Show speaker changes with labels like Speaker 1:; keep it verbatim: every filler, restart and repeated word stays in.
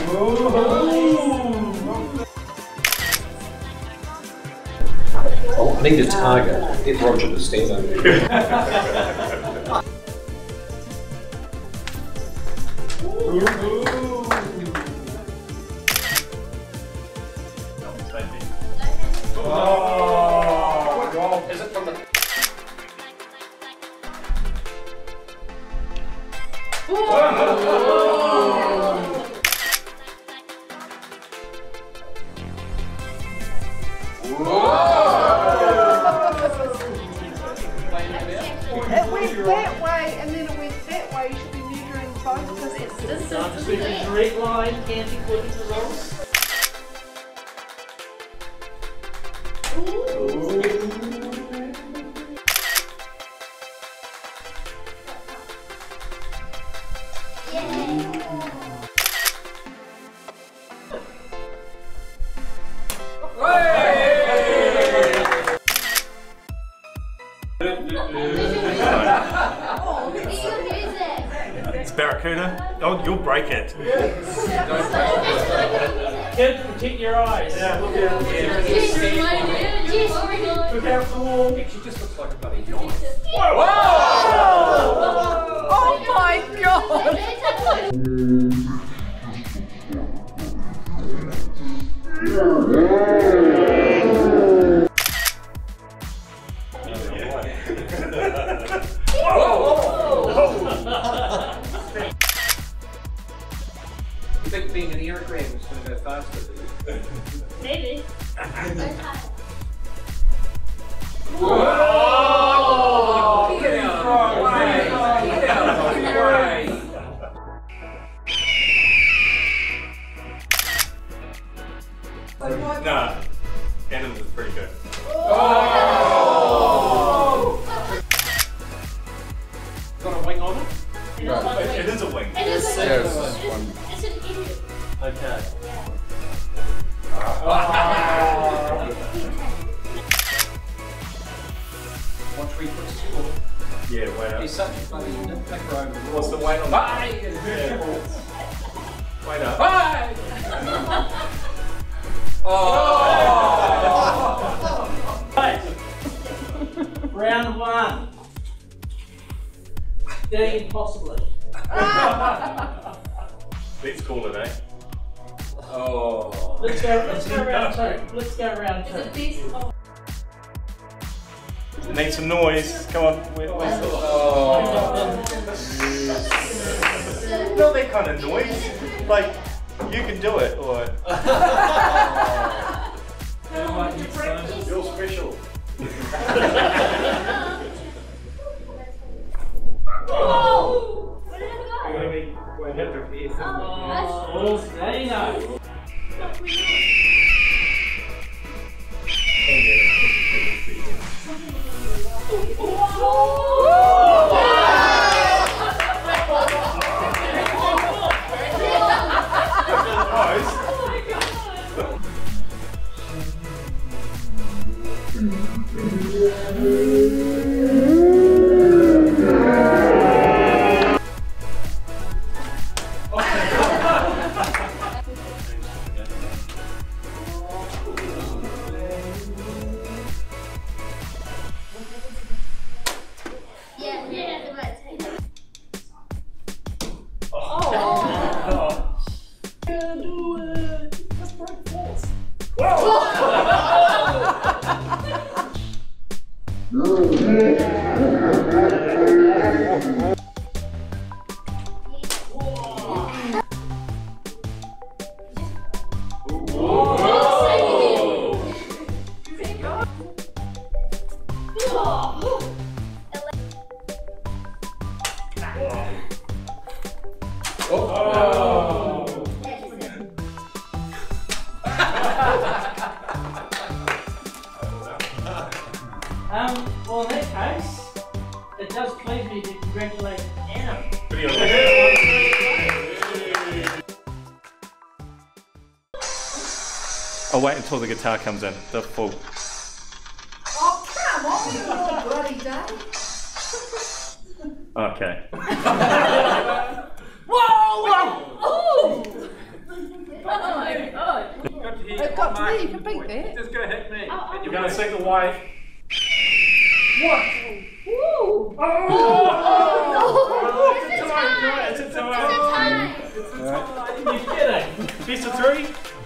Speaker 1: Oh, I need a target. Get Roger to stand over there.
Speaker 2: Oh! Is it from the...
Speaker 3: It went that way and then it went that way. You should be measuring both because it's this is
Speaker 4: the direct line can't be put into those.
Speaker 5: It's Barracuda. Oh, you'll break it.
Speaker 4: Kid, protect your eyes. Yeah, look out. Look out for the wall.
Speaker 2: She just looks like a bloody knife.
Speaker 3: Whoa! Oh my god!
Speaker 2: You think being an aerogram is going to go faster?
Speaker 6: Maybe.
Speaker 2: Whoa! Get out of the way! Get out of the way!
Speaker 5: Nah, Adam was pretty good.
Speaker 2: Oh! Got a wing on it?
Speaker 5: Right. It, it is a wing.
Speaker 6: It is a
Speaker 7: Yes,
Speaker 6: wing.
Speaker 7: one.
Speaker 6: It's an idiot.
Speaker 4: Okay.
Speaker 2: Watch where he puts his foot.
Speaker 5: Yeah, wait up.
Speaker 2: He's such a bloody nitpicker over the
Speaker 5: What's the weight on that? Wait up.
Speaker 2: Bye! Oh!
Speaker 4: Right. Round one. Getting impossibly.
Speaker 5: Let's call it, eh?
Speaker 2: Oh.
Speaker 4: Let's go. Let's go round two. Let's go round two.
Speaker 5: Need some noise. Come on. Where, where's the...
Speaker 2: Oh.
Speaker 5: Not that kind of noise. Like, you can do it, or... You're special.
Speaker 6: Whoa! Where did it go?
Speaker 5: Wait, hit the ear.
Speaker 6: Oh,
Speaker 4: Oh, they know.
Speaker 6: yeah, yeah, the right side.
Speaker 4: Um, well, in that case, it does please me to congratulate Anna.
Speaker 5: I'll wait until the guitar comes in, the full.
Speaker 3: Oh, come on, you little bloody day.
Speaker 5: Okay.
Speaker 3: Whoa! Whoa! Ooh! Big bit.
Speaker 2: Just gonna hit me.
Speaker 6: Oh, oh.
Speaker 5: You're gonna sing the wife.
Speaker 6: Woo!
Speaker 5: Oh!
Speaker 6: Oh!
Speaker 5: It's a tie.
Speaker 6: It's a
Speaker 5: It's a
Speaker 6: tie.
Speaker 5: tie.
Speaker 6: It's a tie.
Speaker 5: It's a tie.
Speaker 4: You're kidding.
Speaker 5: Piece of three.